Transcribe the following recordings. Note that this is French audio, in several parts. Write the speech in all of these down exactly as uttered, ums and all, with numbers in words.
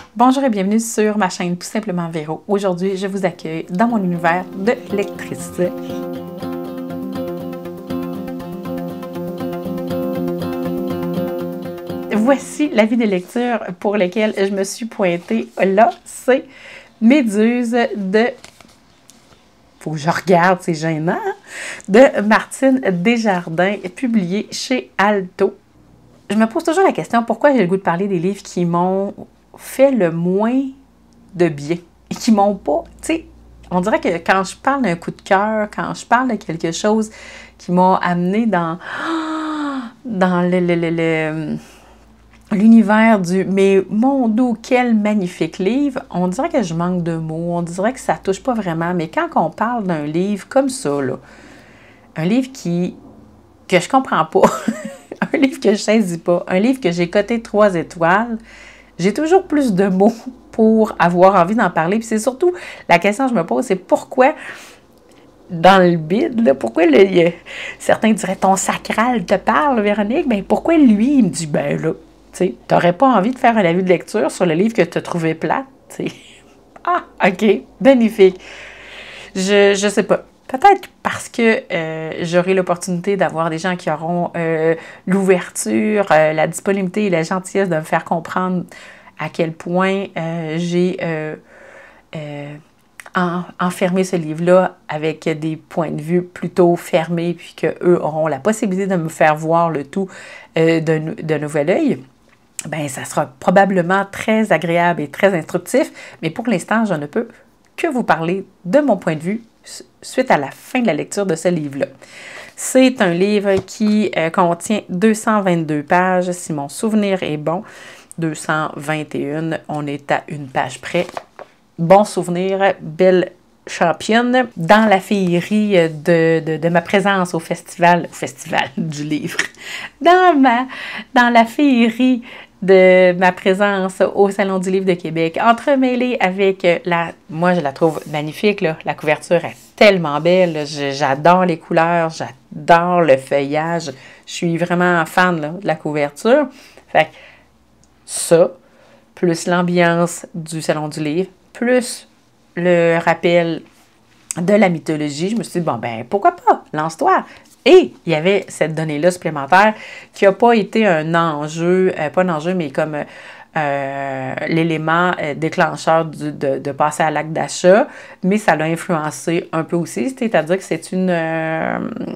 Bonjour et bienvenue sur ma chaîne Tout simplement Véro. Aujourd'hui, je vous accueille dans mon univers de lectrice. Voici l'avis de lecture pour lequel je me suis pointée. Là, c'est Méduse de... Faut que je regarde, c'est gênant. De Martine Desjardins, publié chez Alto. Je me pose toujours la question, pourquoi j'ai le goût de parler des livres qui m'ont fait le moins de bien et qui m'ont pas, tu sais, on dirait que quand je parle d'un coup de cœur, quand je parle de quelque chose qui m'a amené dans, dans le, le, le, le l'univers du « mais mon Dieu, quel magnifique livre », on dirait que je manque de mots, on dirait que ça touche pas vraiment, mais quand on parle d'un livre comme ça, là, un livre qui que je comprends pas, un livre que je saisis pas, un livre que j'ai coté trois étoiles, j'ai toujours plus de mots pour avoir envie d'en parler. Puis c'est surtout, la question que je me pose, c'est pourquoi, dans le bide, là, pourquoi le, il y a, certains diraient ton sacral te parle, Véronique, bien pourquoi lui, il me dit, ben là, tu sais, t'aurais pas envie de faire un avis de lecture sur le livre que tu as trouvé plate, tu sais. Ah, ok, magnifique. Je, je sais pas. Peut-être parce que euh, j'aurai l'opportunité d'avoir des gens qui auront euh, l'ouverture, euh, la disponibilité et la gentillesse de me faire comprendre à quel point euh, j'ai euh, euh, en, enfermé ce livre-là avec des points de vue plutôt fermés, puis qu'eux auront la possibilité de me faire voir le tout euh, d'un d'un nouvel œil. Bien, ça sera probablement très agréable et très instructif, mais pour l'instant, je ne peux que vous parler de mon point de vue suite à la fin de la lecture de ce livre-là. C'est un livre qui euh, contient deux cent vingt-deux pages, si mon souvenir est bon, deux cent vingt et un, on est à une page près. Bon souvenir, belle championne. Dans la féerie de, de, de ma présence au festival, au festival du livre, dans, ma, dans la féerie de ma présence au Salon du livre de Québec, entremêlée avec la... Moi, je la trouve magnifique, là. La couverture est tellement belle. J'adore les couleurs, j'adore le feuillage. Je suis vraiment fan là, de la couverture. Fait que ça, plus l'ambiance du Salon du livre, plus le rappel de la mythologie, je me suis dit, bon, ben, pourquoi pas? Lance-toi! Et il y avait cette donnée-là supplémentaire qui n'a pas été un enjeu, euh, pas un enjeu, mais comme euh, l'élément euh, déclencheur du, de, de passer à l'acte d'achat, mais ça l'a influencé un peu aussi, c'est-à-dire que c'est une, euh,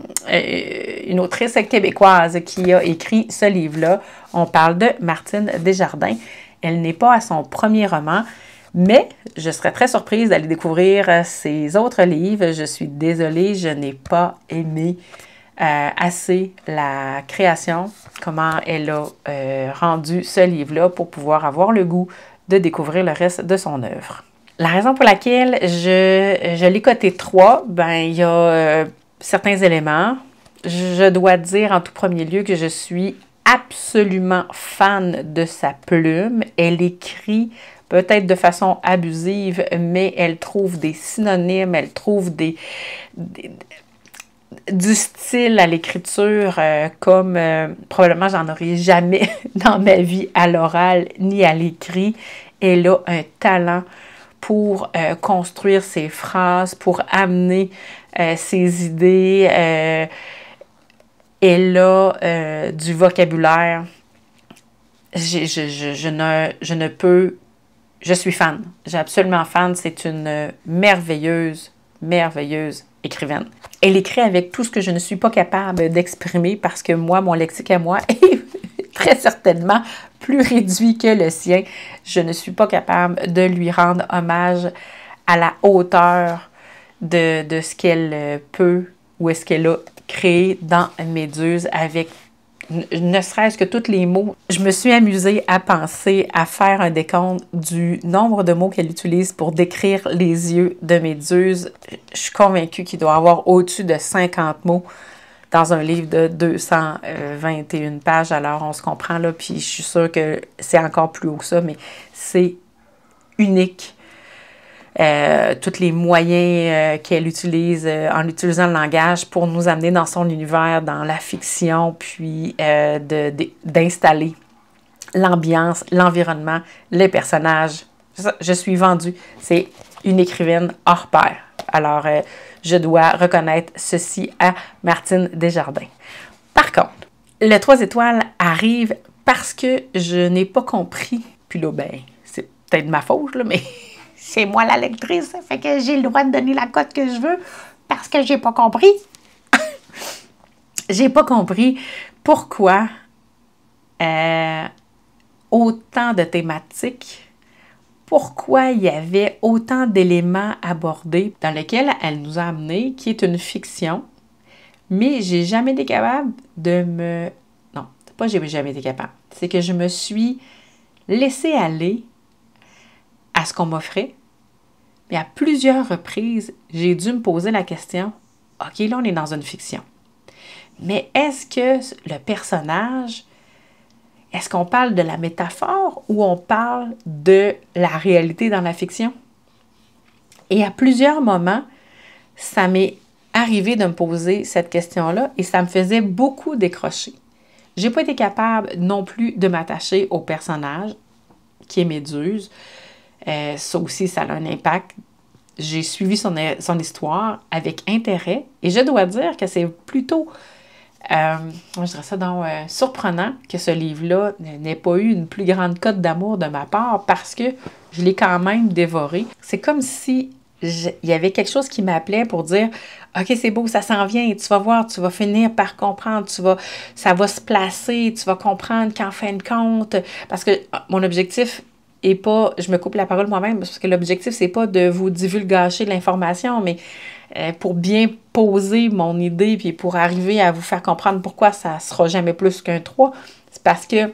une autrice québécoise qui a écrit ce livre-là. On parle de Martine Desjardins. Elle n'est pas à son premier roman, mais je serais très surprise d'aller découvrir ses autres livres. Je suis désolée, je n'ai pas aimé euh, assez la création, comment elle a euh, rendu ce livre-là pour pouvoir avoir le goût de découvrir le reste de son œuvre. La raison pour laquelle je, je l'ai coté trois, ben il y a euh, certains éléments. Je dois dire en tout premier lieu que je suis absolument fan de sa plume. Elle écrit peut-être de façon abusive, mais elle trouve des synonymes, elle trouve des, des du style à l'écriture euh, comme euh, probablement j'en aurais jamais dans ma vie à l'oral ni à l'écrit. Elle a un talent pour euh, construire ses phrases, pour amener euh, ses idées. Euh, elle a euh, du vocabulaire. Je, je, je, je, ne, je ne peux... Je suis fan. J'ai absolument fan. C'est une merveilleuse, merveilleuse écrivaine. Elle écrit avec tout ce que je ne suis pas capable d'exprimer parce que moi, mon lexique à moi est très certainement plus réduit que le sien. Je ne suis pas capable de lui rendre hommage à la hauteur de, de ce qu'elle peut ou est-ce qu'elle a créé dans Méduse avec ne serait-ce que tous les mots. Je me suis amusée à penser à faire un décompte du nombre de mots qu'elle utilise pour décrire les yeux de Méduse. Je suis convaincue qu'il doit y avoir au-dessus de cinquante mots dans un livre de deux cent vingt et une pages. Alors, on se comprend là, puis je suis sûre que c'est encore plus haut que ça, mais c'est unique. Euh, tous les moyens euh, qu'elle utilise euh, en utilisant le langage pour nous amener dans son univers, dans la fiction, puis euh, de, de, d'installer l'ambiance, l'environnement, les personnages. Je suis vendue. C'est une écrivaine hors pair. Alors, euh, je dois reconnaître ceci à Martine Desjardins. Par contre, le trois étoiles arrive parce que je n'ai pas compris. Puis là, ben, c'est peut-être ma faute, là, mais c'est moi la lectrice. Ça fait que j'ai le droit de donner la cote que je veux parce que j'ai pas compris. J'ai pas compris pourquoi euh, autant de thématiques, pourquoi il y avait autant d'éléments abordés dans lesquels elle nous a amenés, qui est une fiction, mais j'ai jamais été capable de me... Non, c'est pas j'ai jamais été capable. C'est que je me suis laissée aller à ce qu'on m'offrait, mais à plusieurs reprises, j'ai dû me poser la question, OK, là, on est dans une fiction. Mais est-ce que le personnage, est-ce qu'on parle de la métaphore ou on parle de la réalité dans la fiction? Et à plusieurs moments, ça m'est arrivé de me poser cette question-là et ça me faisait beaucoup décrocher. Je n'ai pas été capable non plus de m'attacher au personnage qui est Méduse. Euh, ça aussi, ça a un impact. J'ai suivi son, son histoire avec intérêt et je dois dire que c'est plutôt... Euh, je dirais ça donc euh, surprenant que ce livre-là n'ait pas eu une plus grande cote d'amour de ma part parce que je l'ai quand même dévoré. C'est comme si il y avait quelque chose qui m'appelait pour dire « OK, c'est beau, ça s'en vient, tu vas voir, tu vas finir par comprendre, tu vas, ça va se placer, tu vas comprendre qu'en fin de compte... » Parce que mon objectif est pas... Je me coupe la parole moi-même parce que l'objectif, c'est pas de vous divulgacher l'information, mais... Euh, pour bien poser mon idée puis pour arriver à vous faire comprendre pourquoi ça ne sera jamais plus qu'un trois, c'est parce que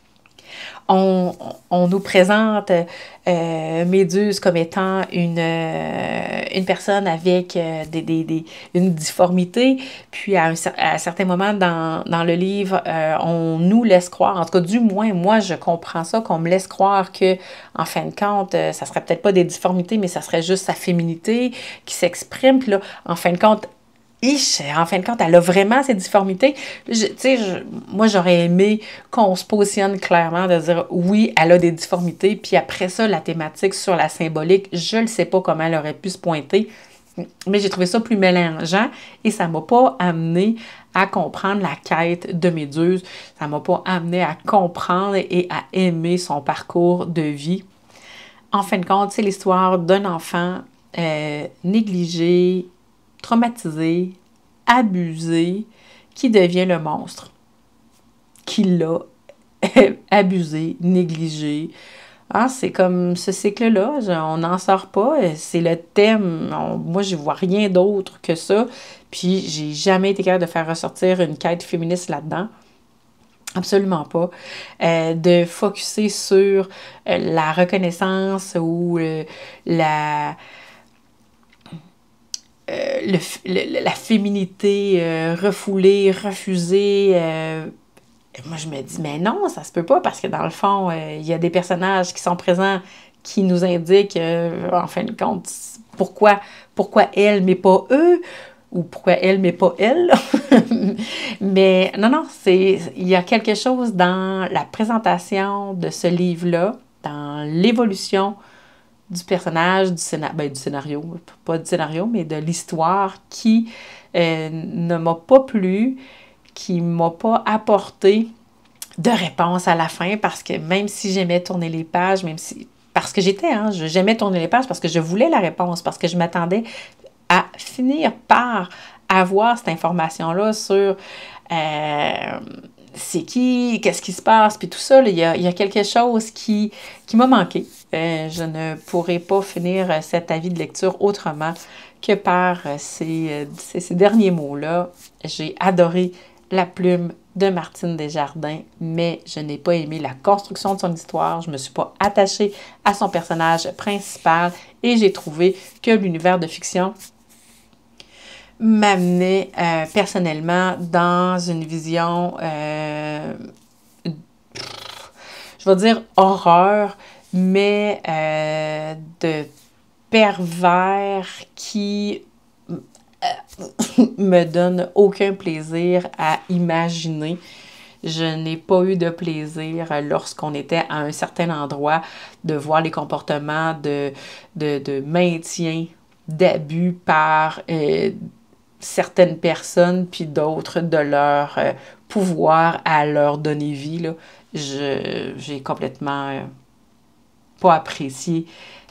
on, on nous présente euh, Méduse comme étant une, euh, une personne avec euh, des, des, des, une difformité, puis à un, à un certain moment dans, dans le livre, euh, on nous laisse croire, en tout cas du moins moi je comprends ça, qu'on me laisse croire que en fin de compte, euh, ça serait peut-être pas des difformités, mais ça serait juste sa féminité qui s'exprime, puis là, en fin de compte, Ich, en fin de compte, elle a vraiment ces difformités. Tu sais, moi, j'aurais aimé qu'on se positionne clairement de dire oui, elle a des difformités, puis après ça, la thématique sur la symbolique, je ne sais pas comment elle aurait pu se pointer, mais j'ai trouvé ça plus mélangeant et ça ne m'a pas amené à comprendre la quête de Méduse. Ça ne m'a pas amené à comprendre et à aimer son parcours de vie. En fin de compte, c'est l'histoire d'un enfant euh, négligé, traumatisé, abusé, qui devient le monstre, qui l'a abusé, négligé. Ah, c'est comme ce cycle-là, on n'en sort pas, c'est le thème. On, moi, je ne vois rien d'autre que ça, puis j'ai jamais été capable de faire ressortir une quête féministe là-dedans. Absolument pas. Euh, de focusser sur euh, la reconnaissance ou euh, la... Euh, le, le, la féminité euh, refoulée, refusée. Euh, moi, je me dis, mais non, ça se peut pas parce que dans le fond, euh, il y a des personnages qui sont présents qui nous indiquent, euh, en fin de compte, pourquoi, pourquoi elle, mais pas eux, ou pourquoi elle, mais pas elle. Mais non, non, c'est, il y a quelque chose dans la présentation de ce livre-là, dans l'évolution du personnage, du, scénar ben, du scénario, pas du scénario, mais de l'histoire qui euh, ne m'a pas plu, qui ne m'a pas apporté de réponse à la fin, parce que même si j'aimais tourner les pages, même si... Parce que j'étais, hein, j'aimais tourner les pages, parce que je voulais la réponse, parce que je m'attendais à finir par avoir cette information-là sur... Euh, c'est qui, qu'est-ce qui se passe, puis tout ça, il y a, y a quelque chose qui, qui m'a manqué. Euh, je ne pourrais pas finir cet avis de lecture autrement que par ces, ces, ces derniers mots-là. J'ai adoré la plume de Martine Desjardins, mais je n'ai pas aimé la construction de son histoire. Je ne me suis pas attachée à son personnage principal et j'ai trouvé que l'univers de fiction m'amenait euh, personnellement dans une vision, euh, je vais dire horreur, mais euh, de pervers qui euh, me donne aucun plaisir à imaginer. Je n'ai pas eu de plaisir lorsqu'on était à un certain endroit de voir les comportements de, de, de maintien, d'abus par euh, certaines personnes, puis d'autres de leur euh, pouvoir à leur donner vie. Là. Je, j'ai complètement euh, pas apprécié.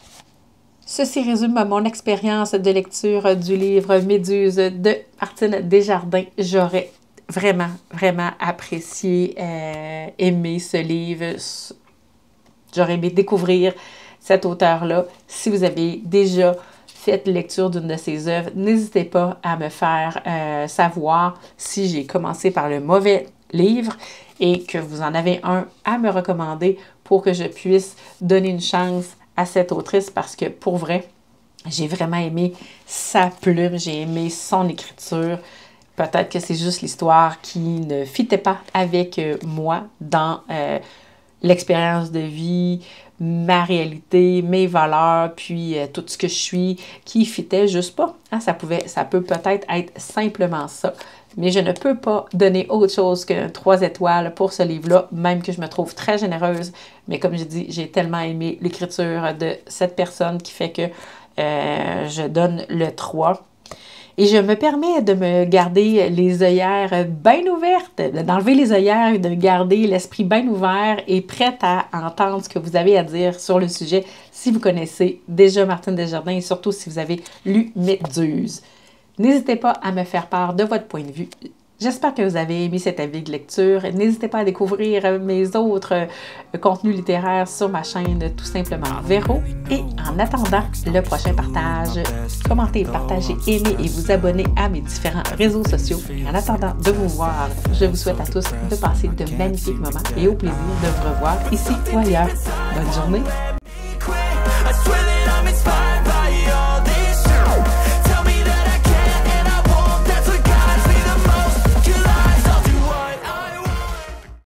Ceci résume mon expérience de lecture du livre Méduse de Martine Desjardins. J'aurais vraiment, vraiment apprécié, euh, aimé ce livre. J'aurais aimé découvrir cet auteur-là. Si vous avez déjà fait lecture d'une de ses œuvres, n'hésitez pas à me faire euh, savoir si j'ai commencé par le mauvais livre et que vous en avez un à me recommander pour que je puisse donner une chance à cette autrice parce que, pour vrai, j'ai vraiment aimé sa plume, j'ai aimé son écriture. Peut-être que c'est juste l'histoire qui ne fitait pas avec euh, moi dans euh, l'expérience de vie, ma réalité, mes valeurs, puis euh, tout ce que je suis, qui fitait juste pas. Hein? Ça pouvait, ça peut peut-être être simplement ça. Mais je ne peux pas donner autre chose que trois étoiles pour ce livre-là, même que je me trouve très généreuse. Mais comme je dis, j'ai tellement aimé l'écriture de cette personne qui fait que euh, je donne le trois. Et je me permets de me garder les œillères bien ouvertes, d'enlever les œillères et de garder l'esprit bien ouvert et prête à entendre ce que vous avez à dire sur le sujet si vous connaissez déjà Martine Desjardins et surtout si vous avez lu Méduse. N'hésitez pas à me faire part de votre point de vue. J'espère que vous avez aimé cet avis de lecture. N'hésitez pas à découvrir mes autres euh, contenus littéraires sur ma chaîne, tout simplement Véro. Et en attendant le prochain partage, commentez, partagez, aimez et vous abonnez à mes différents réseaux sociaux. En attendant de vous voir, je vous souhaite à tous de passer de magnifiques moments et au plaisir de vous revoir ici ou ailleurs. Bonne journée!